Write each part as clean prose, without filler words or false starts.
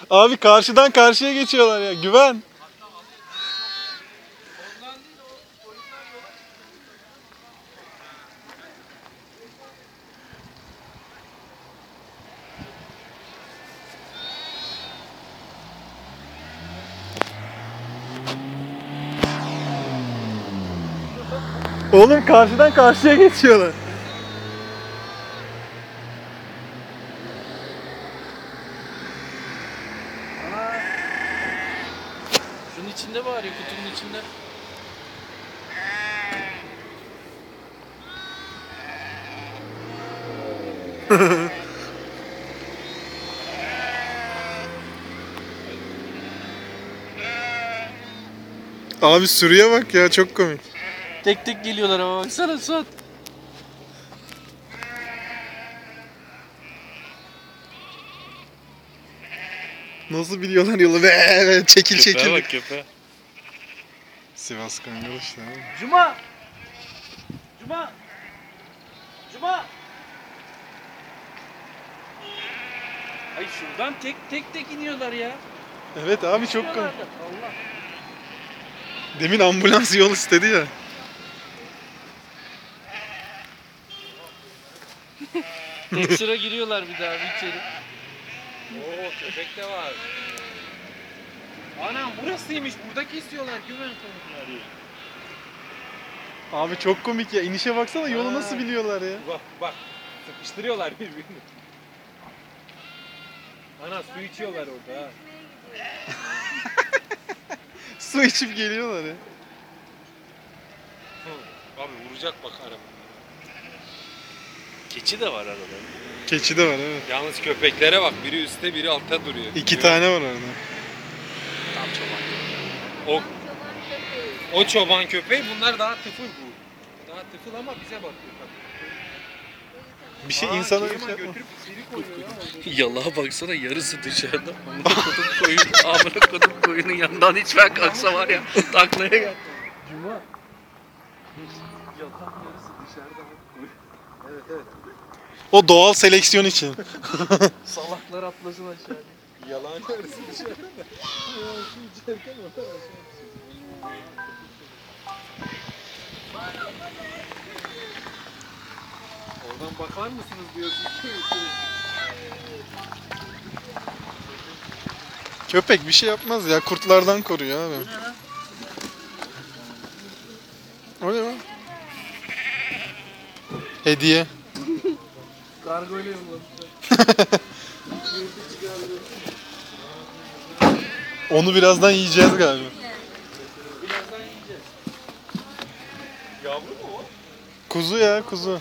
Abi karşıdan karşıya geçiyorlar ya. Güven. Oğlum karşıdan karşıya geçiyorlar. Şunun içinde var ya, kutunun içinde. Abi sürüye bak ya, çok komik. Tek tek geliyorlar ama baksana Suat. Nasıl biliyorlar yolu? Be, çekil Köpeğe çekil. bak, köpeğe. Sivas Kangal işte abi. Cuma! Cuma! Cuma! Ay şuradan tek tek iniyorlar ya. Evet abi, çok komik. İniyorlar da. Allah. Demin ambulans yol istedi ya. Tek sıra giriyorlar bir daha bir içeri. Oo, köpek de var. Anam burasıymış. Burada kesiyorlar güven tavukları. Abi çok komik ya. İnişe baksana, yolu nasıl biliyorlar ya. Bak bak. Sıkıştırıyorlar birbirini. Ana su içiyorlar orada ha. Su içip geliyorlar ya. Abi vuracak bak araba. Keçi de var arada. Keçi de var, evet. Yalnız köpeklere bak. Biri üstte biri altta duruyor. İki tane var orada. Tam çoban. O, o çoban köpeği, bunlar daha tıfıl bu. Daha tıfıl ama bize bakıyor tabii. Bir şey insana bir Kıyma şey yapma. götürüp içeri koyuyor ya orada. Yalağa baksana, yarısı dışarıda. Amına kodum koyun, amına kodum koyunun yanından hiç ben kalksa var ya, taklaya gel. Cuma. Yatan yarısı dışarıda. Evet evet. O doğal seleksiyon için. Salaklar atlasın aşağıya. Yalan yarısı dışarıda da. Ya şu içerken oradan aşağı düşüyor. Oradan bakar mısınız diyorsun. Köpek bir şey yapmaz ya. Kurtlardan koruyor abi. O ne lan? Hediye. Kargoyla yollamışlar. Onu birazdan yiyeceğiz galiba. Birazdan yiyeceğiz. Yavru mu o? Kuzu ya, kuzu.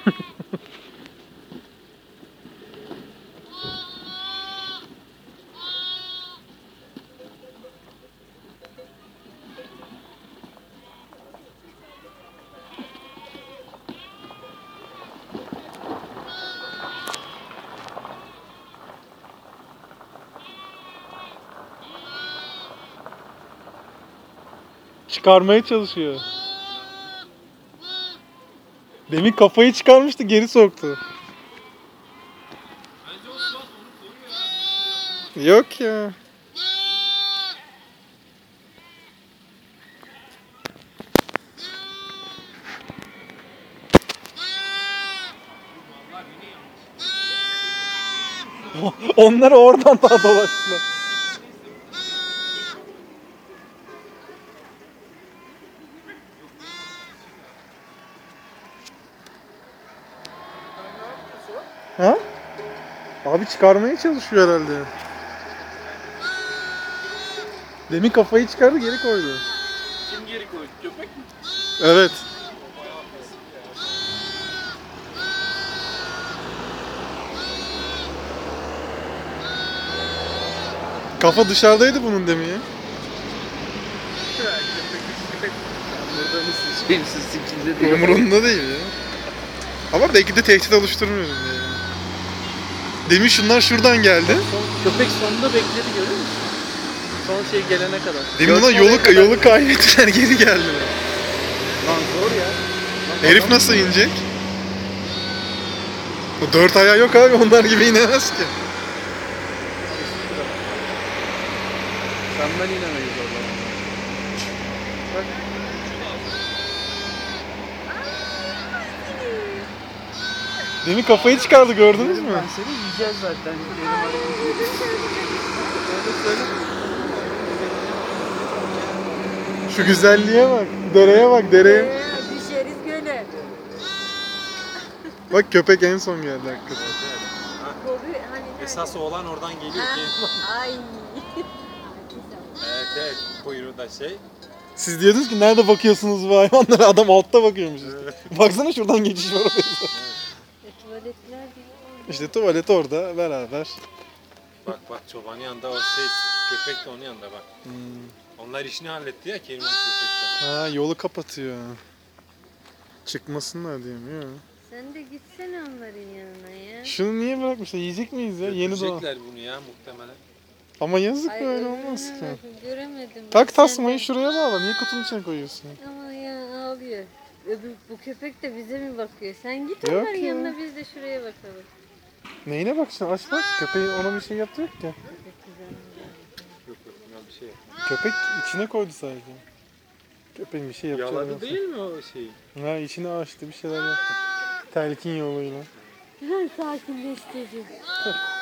Çıkarmaya çalışıyor. Demin kafayı çıkarmıştı, geri soktu. Yok ya. Onlar oradan daha dolaştılar. Ha? Abi çıkarmaya çalışıyor herhalde. Demin kafayı çıkardı, geri koydu. Kim geri koydu? Köpek mi? Evet. Kafa dışarıdaydı bunun demin ya. Burada mısın? Şeyimsiz sikinde değil. Umurunda değil ya. Ama belki de tehdit oluşturmuyorum ya. Demin şunlar şuradan geldi. Köpek sonunda bekledi, görüyor musun? Son şey gelene kadar. Demin ona yolu kaybettiler, geri geldiler. Lan zor ya. Herif nasıl inecek? O 4 ayağı yok abi, onlar gibi inemez ki. Senden inemeyiz orada. Bak. Demin kafayı çıkardı, gördünüz mü? Ben seni yiyeceğiz zaten. Şu güzelliğe bak, dereye bak, dereye. Düşeriz göle. Bak köpek en son geldi hakikaten. Koru hani nerede? Esas olan oradan geliyor ki. Ay. Evet, kuyruğu da şey. Siz diyordunuz ki nerede bakıyorsunuz bu hayvanlara? Adam altta bakıyormuş işte. Baksana şuradan geçiş var oraya. Tuvaletler değil. İşte tuvalet orada beraber. Bak çobanın yanında o şey, köpek de onun yanında bak. Onlar işini halletti ya Keriman köpekler. Ha, yolu kapatıyor. Çıkmasınlar diyemiyor. Sen de gitsene onların yanına ya. Şunu niye bırakmışlar? Yiyecek miyiz ya? Yeni doğan. Götürecekler bunu ya muhtemelen. Ama yazık Ay, böyle öbürüne olmaz ki. bakın, göremedim. Tak Sen tasmayı de- şuraya bağla. Niye kutunun içine koyuyorsun? Ama ya ağlıyor. Bu köpek de bize mi bakıyor? Sen git Yok onların ya. yanına, biz de şuraya bakalım. Neyine bakacaksın? Aç bak. Köpeği ona bir şey yaptı yok ki. Yok buna bir şey yok. Köpek içine koydu sadece. Köpeğin bir şey yapacağı Yaladı yok. değil mi o şeyi? Ha, içine açtı, bir şeyler yaptı. Telkin yoluyla. Sakinleştirici.